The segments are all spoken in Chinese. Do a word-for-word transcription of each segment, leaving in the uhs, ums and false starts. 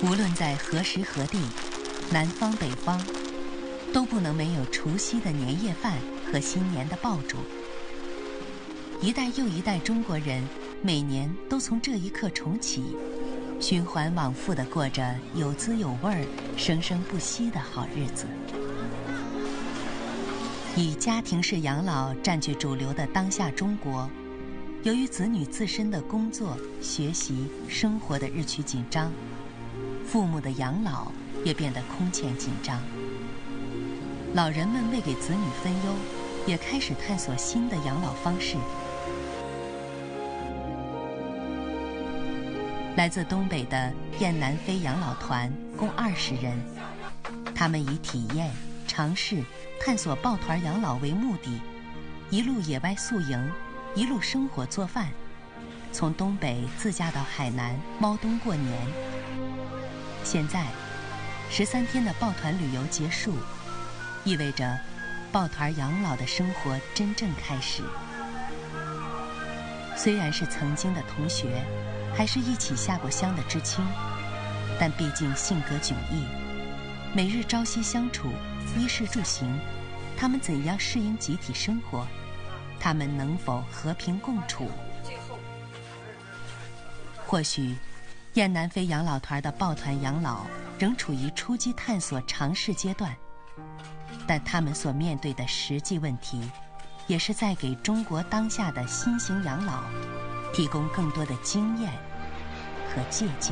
无论在何时何地，南方北方，都不能没有除夕的年夜饭和新年的爆竹。一代又一代中国人每年都从这一刻重启，循环往复地过着有滋有味、生生不息的好日子。以家庭式养老占据主流的当下中国，由于子女自身的工作、学习、生活的日趋紧张，父母的养老也变得空前紧张。老人们为给子女分忧，也开始探索新的养老方式。来自东北的雁南飞养老团共二十人，他们以体验、尝试、探索抱团养老为目的，一路野外宿营，一路生火做饭，从东北自驾到海南猫冬过年。现在，十三天的抱团旅游结束，意味着抱团养老的生活真正开始。虽然是曾经的同学，还是一起下过乡的知青，但毕竟性格迥异，每日朝夕相处，衣食住行，他们怎样适应集体生活？他们能否和平共处？或许，雁南飞养老团的抱团养老仍处于初级探索尝试阶段，但他们所面对的实际问题，也是在给中国当下的新型养老提供更多的经验和借鉴。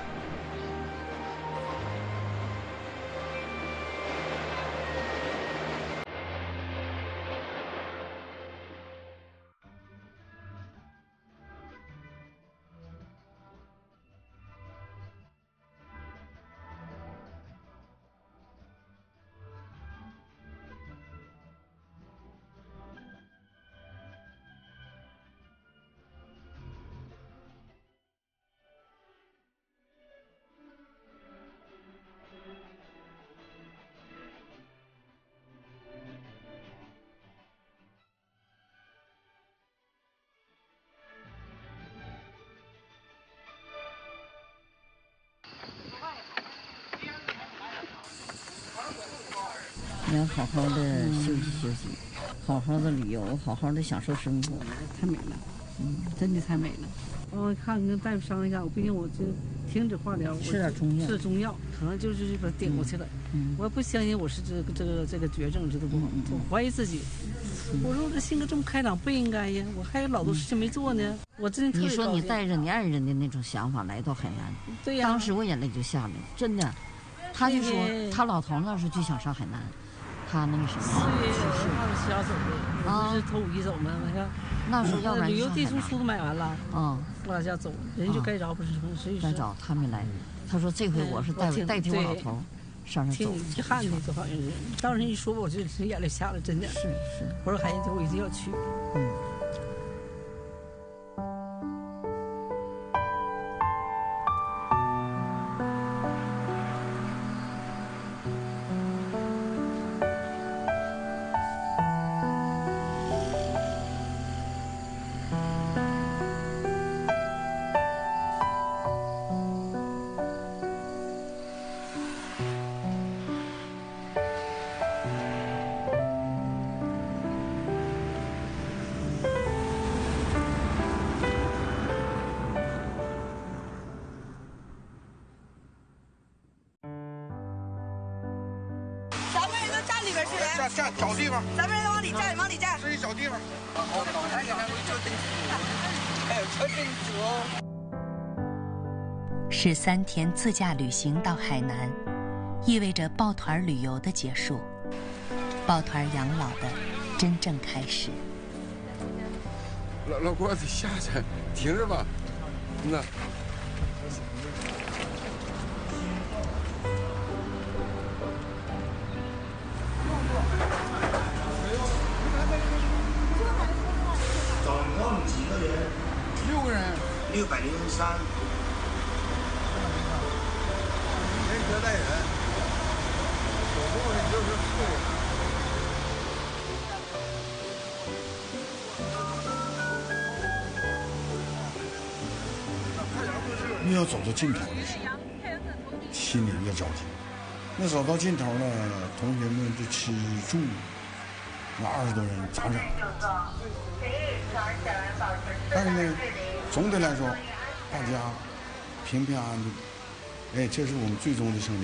你要好好的休息休息，嗯、好好的旅游，好好的享受生活， 太美了，嗯，真的太美了。我看跟大夫商量一下，我毕竟我就停止化疗， 吃点中药， 吃中药，可能就是把它顶过去了。嗯，我不相信我是这个这个这个绝症，知道不？嗯、我怀疑自己。嗯、我说我这性格这么开朗，不应该呀，我还有老多事情没做呢。我真的你说你带着你爱人的那种想法来到海南， 对呀， 当时我眼泪就下来了，真的。他就说他老头那时候就想上海南。他那个什么， 四月二十七号走的，啊，是头五一走嘛？完事， 那时候要不然旅游地图书都买完了， 啊， 我俩家走，人就该着不是什么，所以该着他没来。他说这回我是代代替我老头上上走， 挺遗憾的，就好像是。当时一说我就眼泪下了，真的是是。 我说孩子，我一定要去， 嗯。 站站找地方， 咱们人往里站，往里站。 自己找地方。好，刚才你看没车真堵，还有车真堵哦。 十三天自驾旅行到海南，意味着抱团旅游的结束，抱团养老的真正开始。 老老郭得下去，停着吧，那。 六百零三， 人车带人，走路的就是富人。 又要走到尽头了。 心里越着急。那走到尽头了，同学们这吃住，那二十多人咋整？但是呢，总的来说，大家平平安安的，哎，这是我们最终的胜利。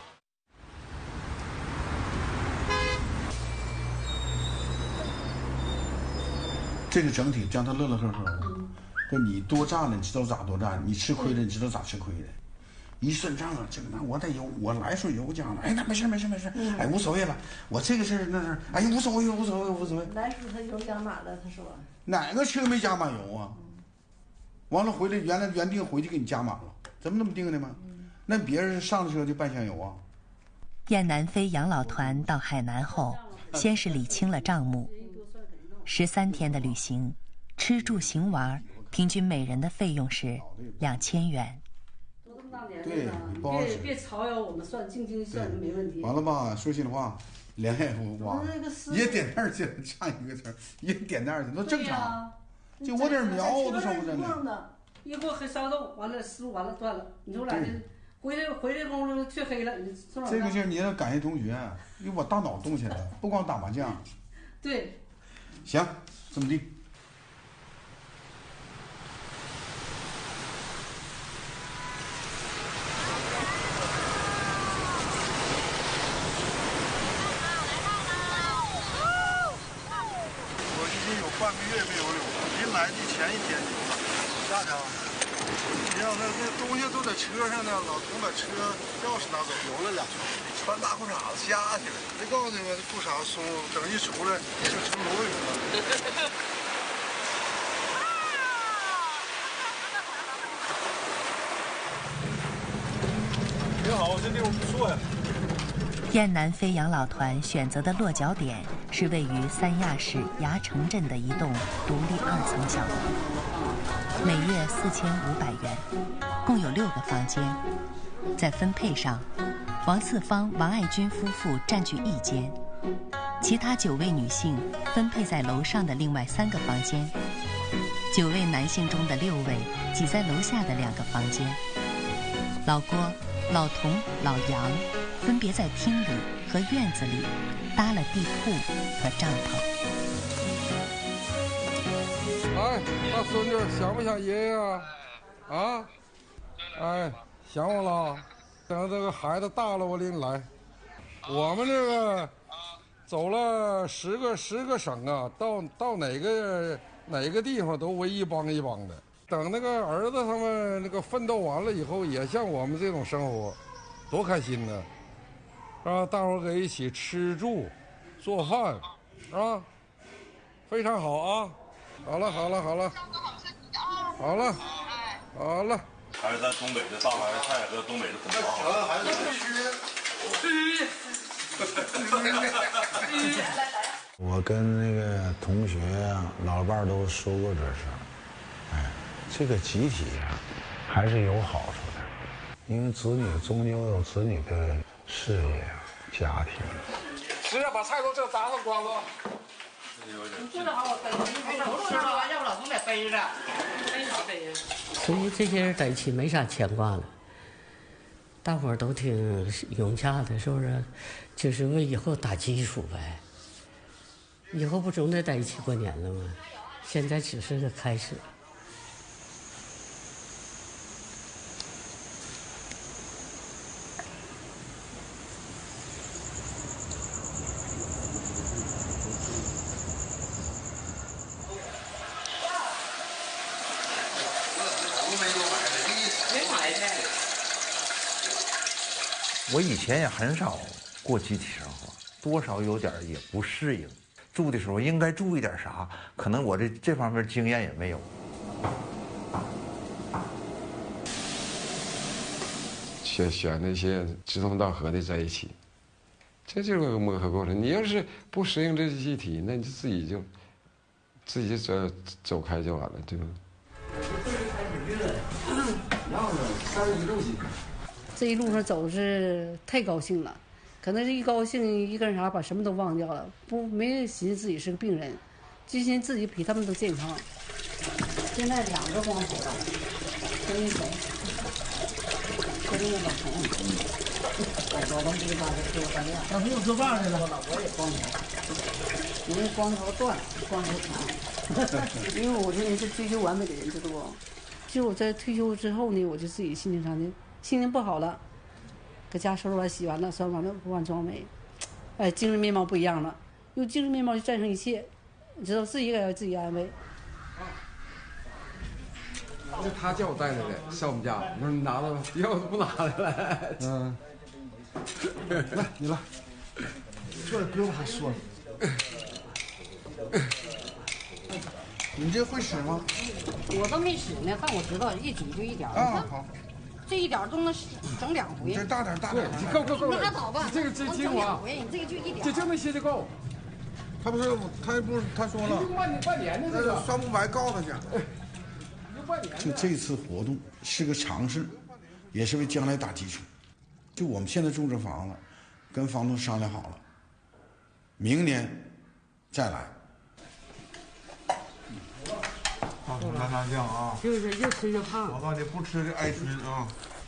这个整体将他乐乐呵呵的，就你多占了，你知道咋多占；你吃亏了，你知道咋吃亏的。一算账啊，这个那我得有，我来时候有奖了，哎，那没事没事没事，哎，无所谓了。我这个事儿那事儿，哎呀，无所谓无所谓无所谓。 来时候他油加满了，他说。 哪个车没加满油啊？完了回来原来原定回去给你加满了，怎么那么定的吗？那别人上车就半箱油啊。 雁南飞养老团到海南后，先是理清了账目。十三天的旅行，吃住行玩，平均每人的费用是两千元。 都这么大年对， 别别吵扰我们算，静静算没问题。 完了吧？说心里话，连夜不忘，也点那儿去，唱一个词，也点那儿去，那正常。就我点苗我都收不真的。 一锅黑烧肉，完了师傅完了断了，你说俩人回来回来功夫黢黑了，你这个劲儿你要感谢同学，因为我大脑动起来了，不光打麻将。 对。 行，这么地。 我已经有半个月没有有了，临来的前一天有了。咋的？你让那那东西都在车上呢，老同把车钥匙拿走，有了俩串，穿大裤衩子下去了。没告诉你们，这裤衩松，等一出来就成螺鱼了。挺好，这地方不错呀。 雁南飞养老团选择的落脚点是位于三亚市崖城镇的一栋独立二层小屋，每月四千五百元，共有六个房间。在分配上，王四方、王爱军夫妇占据一间，其他九位女性分配在楼上的另外三个房间，九位男性中的六位挤在楼下的两个房间。老郭、老童、老杨分别在厅里和院子里搭了地铺和帐篷。 哎，大孙女想不想爷爷啊？啊？哎，想我了。等这个孩子大了，我领你来。我们这个走了十个十个省啊，到到哪个哪个地方都围一帮一帮的。等那个儿子他们那个奋斗完了以后，也像我们这种生活，多开心呢！啊，大伙儿给一起吃住、做饭，啊，非常好啊！好了好了好了，好了好了。 还是咱东北的大白菜和东北的红花。 孩子我跟那个同学啊、老伴儿都说过这事儿，哎，这个集体啊，还是有好处的，因为子女终究有子女的事业、家庭。 直接把菜都这搭上光了。 做得好，我背着，你不吃了，要不老公得背着，背啥背呀？ 所以这些人在一起没啥牵挂了，大伙儿都挺融洽的，是不是？就是为以后打基础呗。以后不总得在一起过年了吗？现在只是个开始。 我以前也很少过集体生活，多少有点也不适应。住的时候应该注意点啥？可能我这这方面经验也没有。 选选那些志同道合的在一起，这就是个磨合过程。你要是不适应这集体，那你就自己就自己就走走开就完了，对吧？ 这一路上走是太高兴了，可能是一高兴一干啥把什么都忘掉了，不没寻思自己是个病人，就寻思自己比他们都健康。现在两个光头了，跟一谁？跟那个老头。 小朋友做饭去了，我也光头，因为光头断，光头长。因为我这人是追求完美的人，知道不？其实我在退休之后呢，我就自己心情上的心情不好了，搁家收拾完、洗完了、刷完了、补完妆没，哎，精神面貌不一样了，用精神面貌去战胜一切，你知道自己也要自己安慰。 那他叫我带来的，上我们家，我说你拿着吧，要不拿来了。 嗯，来你来，这胳膊还酸。你这会使吗？ 我都没使呢，但我知道一煮就一点儿。 啊，好。 这一点儿都能整两回。 这大点大点。 够够够了。 拉倒吧， 这个这精华。 你这个就一点。 这就那些就够。 他不是他不是他说了， 半年半年的这个。 算不白告他去。 就这次活动是个尝试，也是为将来打基础。就我们现在住这房子，跟房东商量好了，明年再来。 放点辣椒酱啊！ 就是越吃越胖。 我告诉你，不吃就挨熏啊！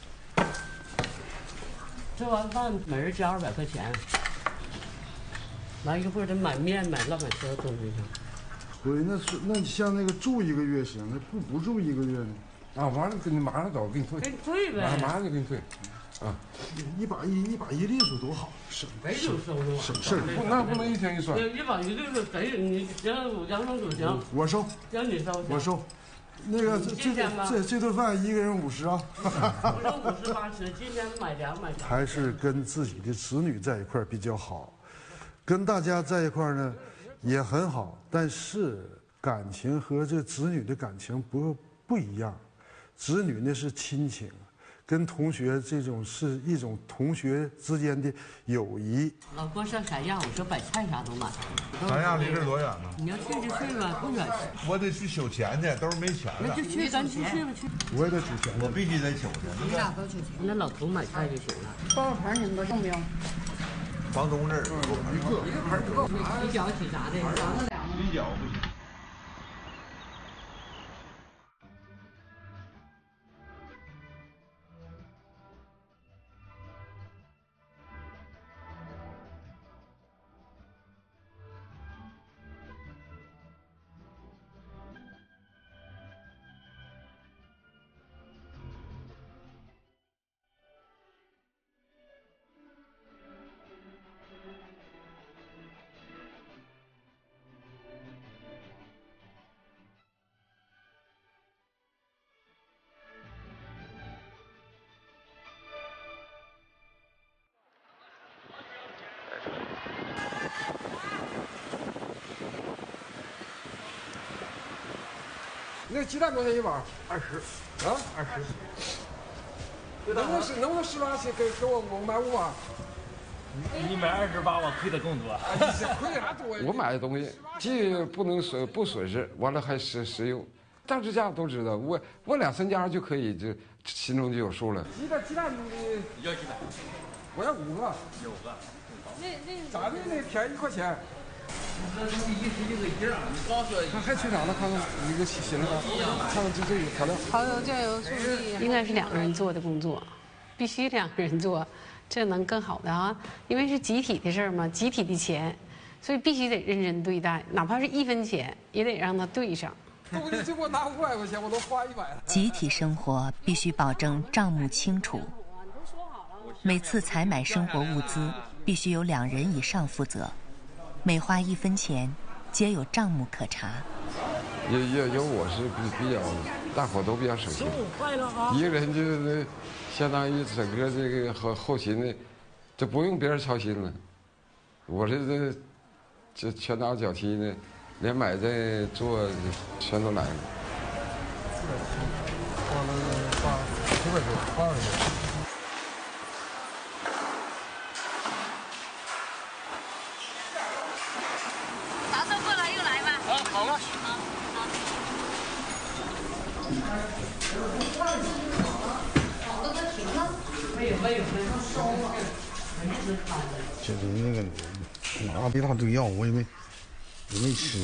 吃完饭每人加二百块钱，完一会儿得买面买乱买车的东西上。 对，那是那你像那个住一个月行，那不不住一个月呢？ 啊，完了，给你马上走，给你退。 给你退呗。 马上马上就给你退。啊， 一把一一把一利索多好，省没有收入， 省事儿。 不，那不能一天一算。 一把一利索谁？你行，杨庄主行。 我收。 让你收。 我收。那个这这这这顿饭一个人五十啊。 不是五十八十，今天买两买。 还是跟自己的子女在一块儿比较好，跟大家在一块儿呢也很好，但是感情和这子女的感情不不一样，子女那是亲情。跟同学这种是一种同学之间的友谊。 老郭上三亚，我说把菜啥都买。 三亚离这多远呢？ 你要去就去吧，不远。 我得去取钱去，兜没钱了。 那就去，咱去去吧去。 我也得取钱，我必须得取去。 你俩都取钱。 那老头买菜就行了。 包子盆你们都用不用？ 房东这儿一个一个盆就够。 一脚起啥的？ 一脚不行。 那鸡蛋多少钱一碗？ 二十。 啊，二十。能不能十能不能十八起给给我我买五碗？ 你你买二十八碗亏的更多。 亏啥多呀？我买的东西既不能损不损失，完了还实实用。大致价都知道，我我两三家就可以，就心中就有数了。鸡蛋鸡蛋你要几蛋？ 我要五个。 有个。 那那咱们那便宜一块钱。 那东西一直就个一样，你告诉我。 看还缺啥呢？看看一个咸的，看看这这个调料。 蚝油、酱油、醋粒。 应该是两个人做的工作，必须两个人做，这能更好的啊。因为是集体的事儿嘛，集体的钱，所以必须得认真对待，哪怕是一分钱也得让他对上。 不，你就给我拿五百块钱，我都花一百了。 集体生活必须保证账目清楚，每次采买生活物资必须由两人以上负责。每花一分钱，皆有账目可查。 有有有，我是比比较，大伙都比较省心。一个人就是相当于整个这个后后勤的，就不用别人操心了。我这这这拳打脚踢的，连买这做全都来了。 花了八九百多，八百多。 好了。 好的，它停了。 没有没有没有，烧了。 这是那个拿了一大堆药，我也没也没吃。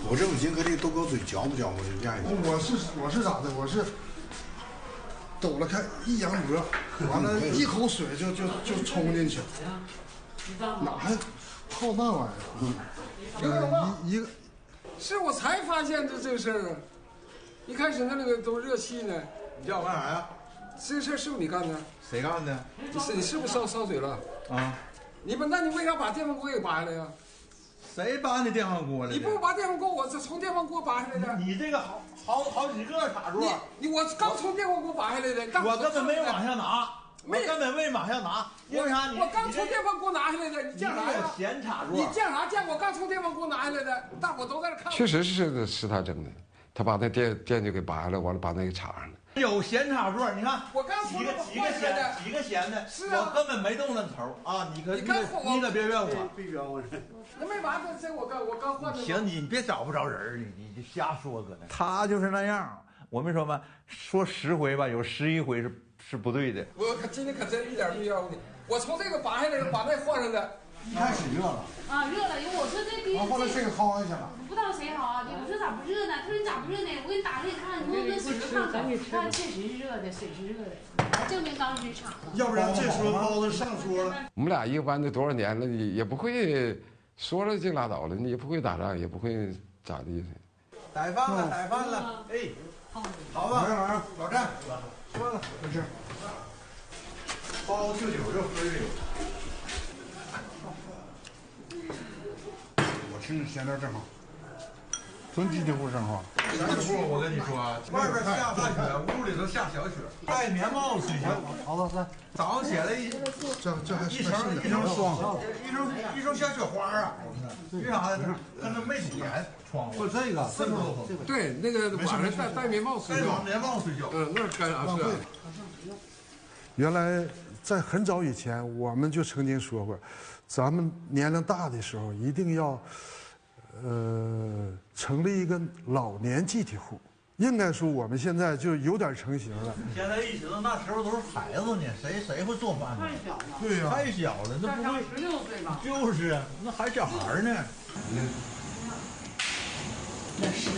我这已经搁这个豆沟嘴嚼不嚼不这样。 我是我是咋的？我是抖了开一扬脖，完了，一口水就就就冲进去，哪还泡那玩意儿？嗯，一一个。 是我才发现这这个事儿啊！一开始那那个都热气呢。 你叫我干啥呀？ 这事儿是不是你干的？ 谁干的？ 你是你是不是烧烧水了？ 啊！ 你不，那你为啥把电饭锅给拔下来呀？ 谁拔你电饭锅了？ 你不拔电饭锅，我是从电饭锅拔下来的。 你这个好好好几个插座。 你你我刚从电饭锅拔下来的。 我根本没往下拿。 我根本没往下拿，因为啥？ 我刚从电饭锅拿下来的，你犟啥呀？ 闲插座。 你犟啥犟？我刚从电饭锅拿下来的，大伙都在那看。确实是是他整的，他把那电电就给拔下来，完了把那个插上了。 有闲插座，你看， 我刚几个几个闲几个闲的， 是啊， 我根本没动那头啊！你可你可你可别怨我， 别怨我。 那没拔，这这我刚我刚换的。 行，你别找不着人，你你就瞎说搁那。 他就是那样，我没说嘛，说十回吧，有十一回是。 是不对的， 我可今天可真一点没要你。我从这个拔下来，把那换上的。 一开始热了啊，热了。我说这第一， 后来这个薅下去了。 不知道谁薅啊？我说咋不热呢？他说你咋不热呢？我给你打开你看，你摸摸水烫手。它确实是热的，水是热的，证明当时厂了。 要不然这时候包子上桌了。 我们俩一般都多少年了，也也不会说了就拉倒了，你也不会打仗，也不会咋地。 逮饭了，逮饭了，哎，好吧， 玩玩老詹， 说了， 没事。 包就酒就喝这酒。 我听着闲聊正好，真集体户生活。 集体户，我跟你说，外边下大雪，屋里头下小雪，戴棉帽子睡觉。 好了，来， 早上起来一这这还一层一层霜，一层一层小雪花啊！为啥呢？跟那没堵严窗户。 不，这个渗透。 对，那个晚上戴戴棉帽睡觉。 戴棉帽睡觉。 嗯，那干啥事？ 原来。 在很早以前，我们就曾经说过，咱们年龄大的时候一定要，呃，成立一个老年集体户。应该说，我们现在就有点成型了。 现在一直那时候都是孩子呢，谁谁会做饭呢？ 太小了。 对呀、 啊，太小了，那不会。 十六岁吧。 就是那还小孩呢。嗯。 那是。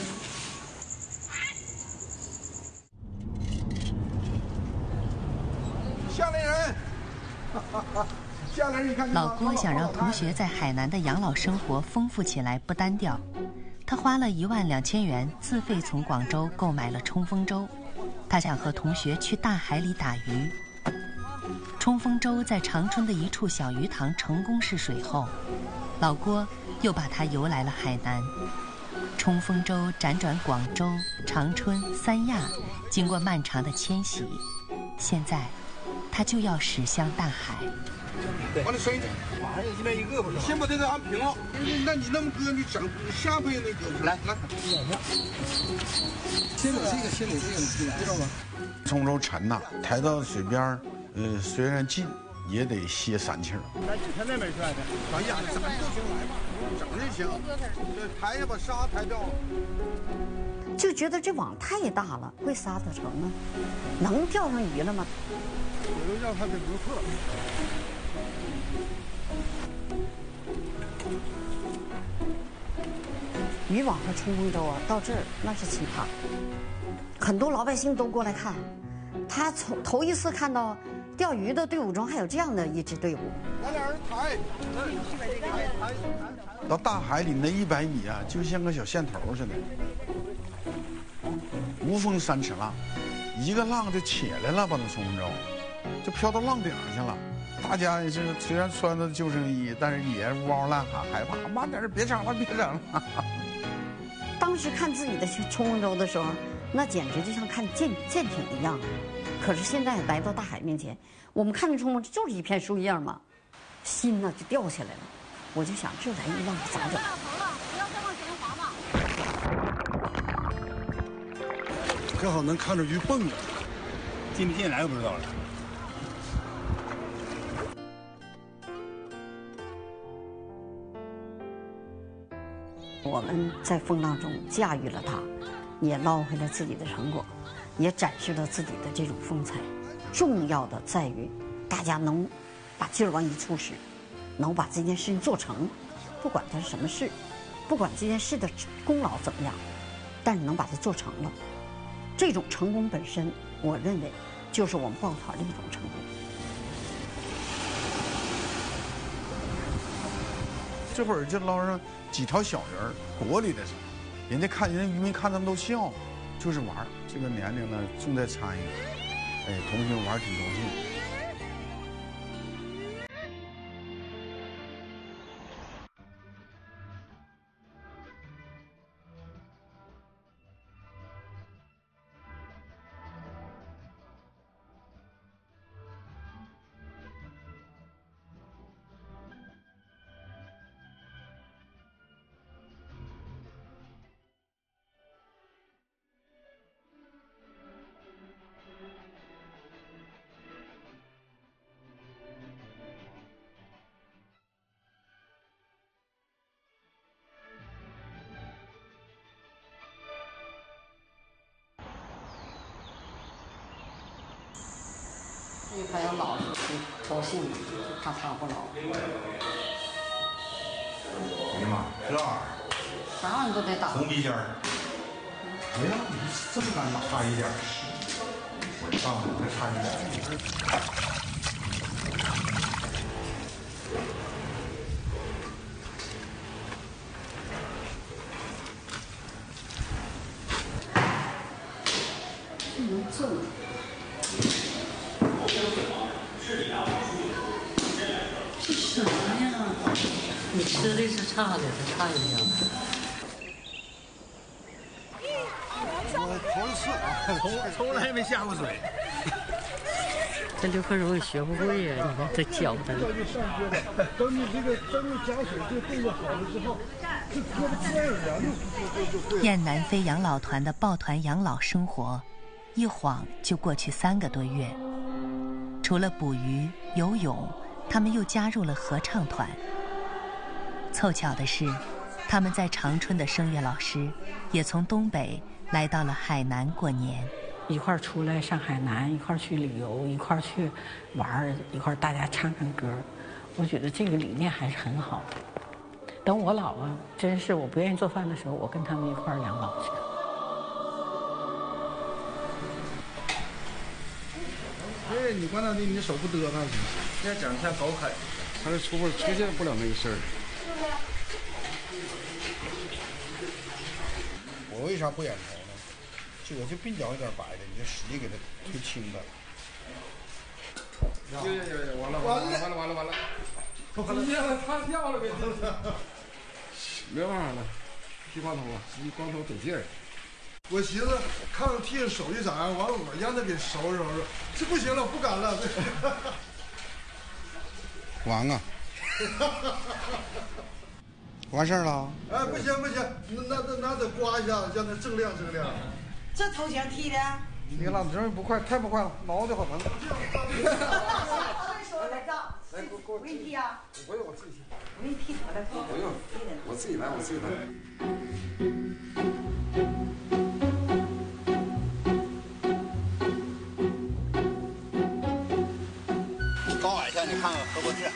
夏令人，夏令人，你看。 老郭想让同学在海南的养老生活丰富起来，不单调。他花了一万两千元自费从广州购买了冲锋舟，他想和同学去大海里打鱼。冲锋舟在长春的一处小鱼塘成功试水后，老郭又把它游来了海南。冲锋舟辗转广州、长春、三亚，经过漫长的迁徙，现在。 他就要驶向大海。 往里伸一点， 马上一边一个不是？ 先把这个安平了。那你那么搁，你整下辈那个来来。先给这个，先给这个，你知道吗？ 冲舟沉呐，抬到水边儿，呃，虽然近，也得歇三气儿。 咱几天内没摔的。哎呀，咱就行，来吧，整就行。这抬下把沙抬掉了。 就觉得这网太大了，会撒得成吗？能钓上鱼了吗？ 我就让他给留客。 渔网和冲锋舟啊，到这儿那是奇葩，很多老百姓都过来看。他从头一次看到钓鱼的队伍中还有这样的一支队伍。 咱俩人抬， 到大海里那一百米啊，就像个小线头似的。 无风三尺浪，一个浪就起来了，把那冲锋舟就飘到浪顶上去了。大家也是虽然穿着救生衣，但是也嗷嗷乱喊，害怕，慢点，别整了，别整了。 当时看自己的冲锋舟的时候，那简直就像看舰舰艇一样。可是现在来到大海面前，我们看那冲锋就是一片树叶嘛，心呢就掉下来了。我就想，这来一浪咋整？ 正好能看着鱼蹦了， 进不进来我不知道了。 我们在风浪中驾驭了它，也捞回了自己的成果，也展示了自己的这种风采。重要的在于，大家能把劲儿往一处使，能把这件事情做成，不管它是什么事，不。 不管这件事的功劳怎么样，但是能把它做成了，这种成功本身，我认为就是我们抱团的一种成功。 这会儿就捞上几条小人儿，国里的，人家看人家渔民看他们都笑，就是玩儿。这个年龄呢，重在参与，哎，同学玩儿挺高兴。 这还有老是高兴，就怕他不老。 哎呀妈，这玩意儿， 啥玩意儿都得打。 红鼻尖儿。哎呀，你这么干差一点儿。我上来还差一点儿。 能做。 这什么呀？你吃的是差的，是差一点。 我头一次啊，从从来没下过水。 这刘克荣也学不会呀，你看这教的。 等你这个等你加水这个动作好了之后，这胳膊自然而然就就就会。 雁南飞养老团的抱团养老生活，一晃就过去三个多月。除了捕鱼、游泳，他们又加入了合唱团。凑巧的是，他们在长春的声乐老师也从东北来到了海南过年， 一块儿出来上海南，一块儿去旅游，一块儿去玩儿，一块儿大家唱唱歌。我觉得这个理念还是很好的。等我老了，真是我不愿意做饭的时候，我跟他们一块儿养老去。 对，你管他的，你手不嘚瑟， 要整下狗啃，他是出不出现不了那个事儿。 我为啥不眼头呢？就我就鬓角有点白的，你就使劲给它推青的。 有有有，完了完了完了完了完了，今天了塌掉了给这是，没办法了，剃光头啊，一光头得劲儿。 我寻思看看剃手艺咋样，完了我让他给收拾收拾，这不行了，不敢了。 完啊！完事儿了？ 哎，不行不行，那那那得刮一下，让它锃亮锃亮。 这头型剃的？ 你老这不快，太不快了，挠的好疼。 手来照，来给我给我给你剃啊！ 不用，我自己剃。 我给你剃头来。 不用，我自己来，我自己来。 高矮像你看看合不合适？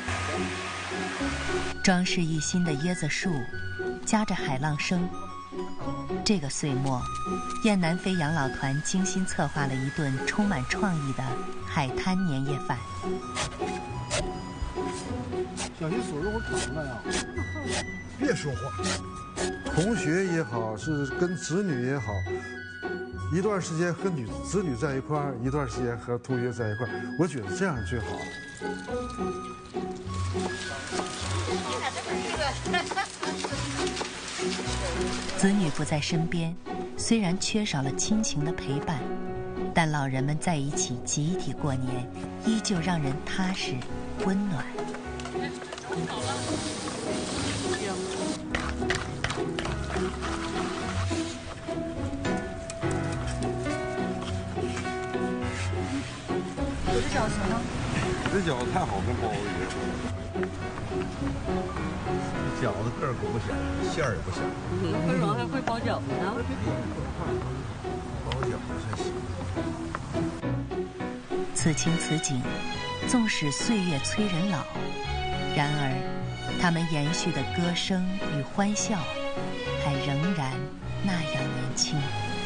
装饰一新的椰子树，夹着海浪声。这个岁末，雁南飞养老团精心策划了一顿充满创意的海滩年夜饭。 小心手一会儿疼了呀！别说话。同学也好，是跟子女也好，一段时间和女子女在一块儿，一段时间和同学在一块儿，我觉得这样最好。 子女不在身边，虽然缺少了亲情的陪伴，但老人们在一起集体过年，依旧让人踏实温暖。 我这饺行吗？ 这饺子太好跟包子一样。 饺子个儿可不小，馅儿也不小。 为什么还会包饺子呢？ 包饺子才行。 此情此景，纵使岁月催人老，然而他们延续的歌声与欢笑，还仍然那样年轻。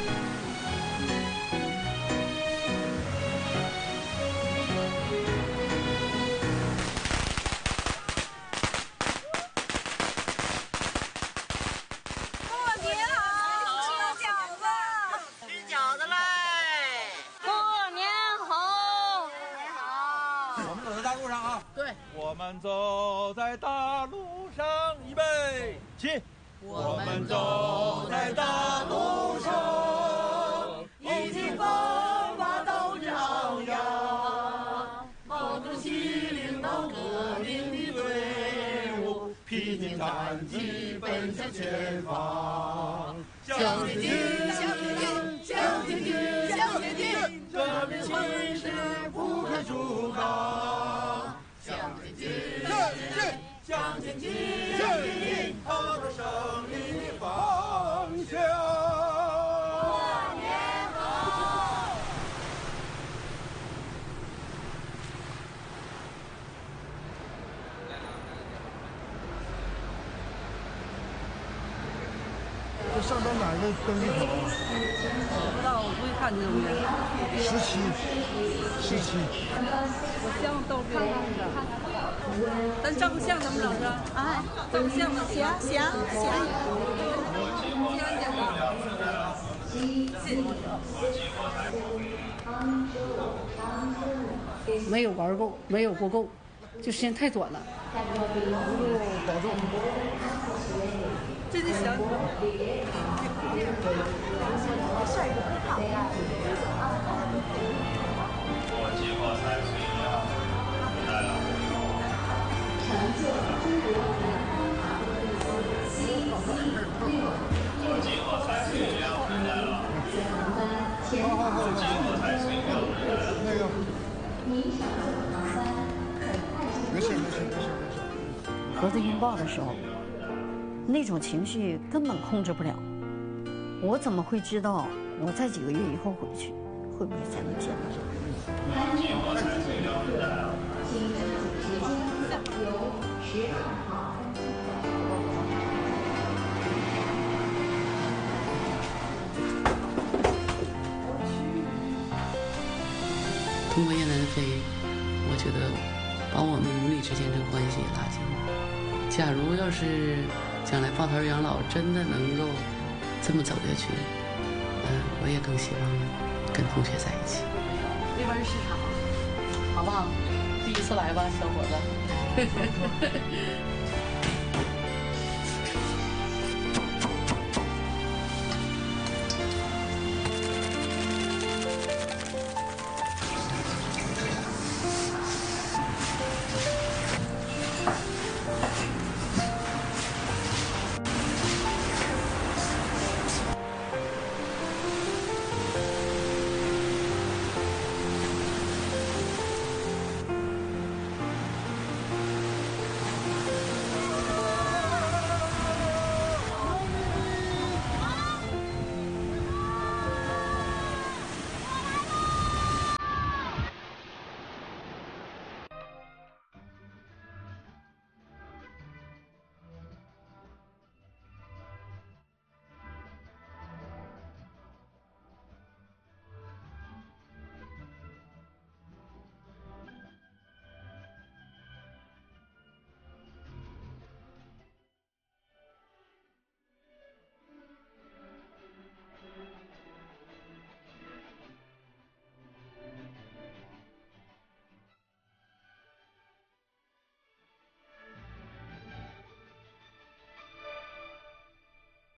我们走在大路上，预备起！我们走在大路上，一起奋发都张扬。毛主席领导革命的队伍，披荆斩棘奔向前方。向前进，向前进，向前进，向前进！革命魂是不可阻挡。向前进，向前进，向前进，朝着胜利的方向。过年好！ 这上边哪个登记口啊？ 不知道，我不会看这东西。 十七，十七。 我相都给我弄着。咱照个相怎么整是？啊，照个相吧。行行行。没有玩够，没有过够，就时间太短了。 保重。 真的想你。 我计划三岁了，回来了。我计划三岁了，回来了。 好好好， 计划三岁了，回来了。 那个，没事没事没事没事。 盒子拥抱的时候，那种情绪根本控制不了。我怎么会知道我在几个月以后回去，会不会才能见到？ 计划三岁了，回来了。 通过燕南飞，我觉得把我们母女之间的关系也拉近了。假如要是将来抱团养老真的能够这么走下去，嗯，我也更希望跟同学在一起。 那边是市场，好不好？第一次来吧，小伙子。